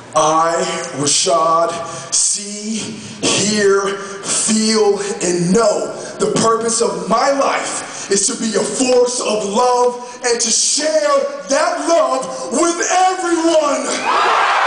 I, Rechaud, see, hear, feel, and know the purpose of my life is to be a force of love and to share that love with everyone.